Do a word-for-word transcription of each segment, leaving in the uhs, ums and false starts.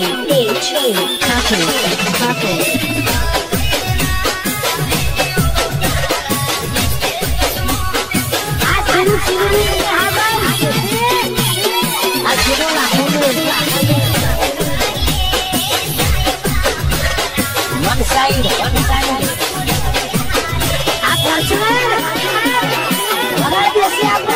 chain, a chain, couple, couple. One side, one side. Apa cuman? Mana dia siapa?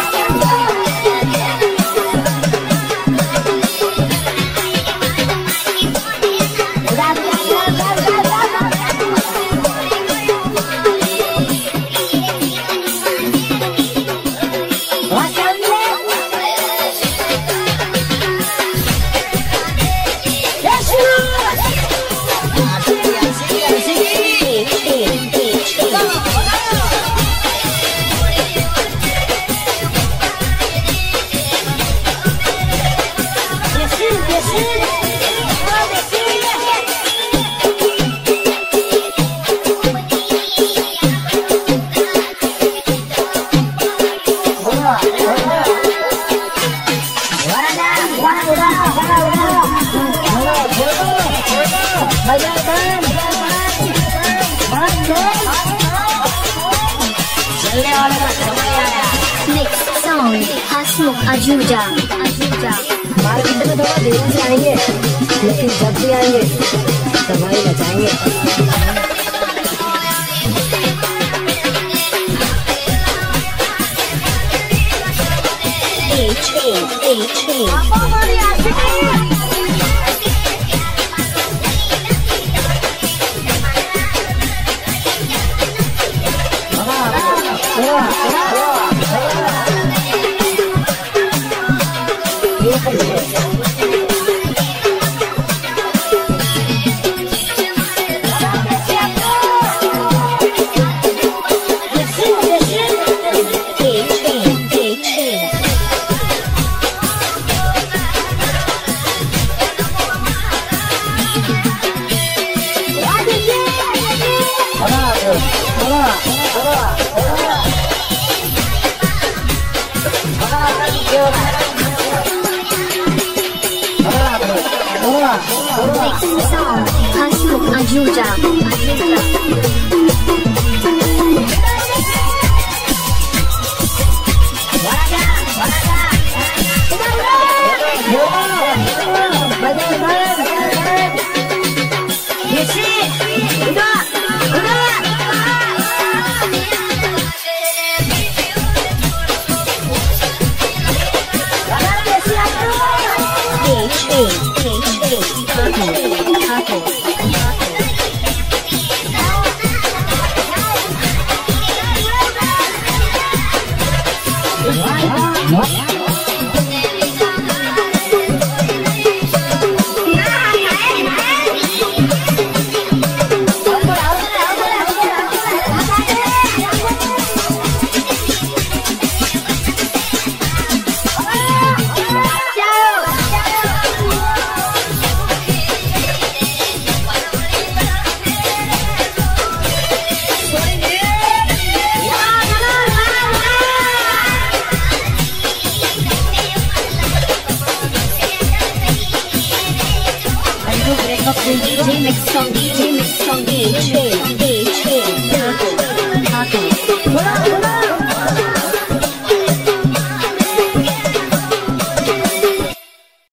Next song, Hasmukh Ajuja. Market में थोड़ा देर से आएंगे, लेकिन जब भी आएंगे तबाही मचाएंगे। A chain, a chain. Next song, Hasmukh Ajuja. D J mix song, D J mix song, D J.